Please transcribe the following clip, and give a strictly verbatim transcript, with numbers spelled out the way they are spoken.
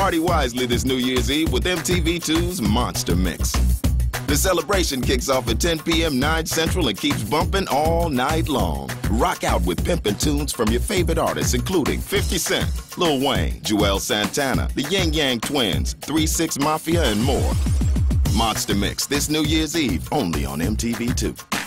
Party wisely this New Year's Eve with M T V two's Monster Mix. The celebration kicks off at ten p m nine Central and keeps bumping all night long. Rock out with pimpin' tunes from your favorite artists, including fifty cent, Lil Wayne, Joel Santana, the Yin Yang Twins, three six Mafia, and more. Monster Mix this New Year's Eve only on M T V two.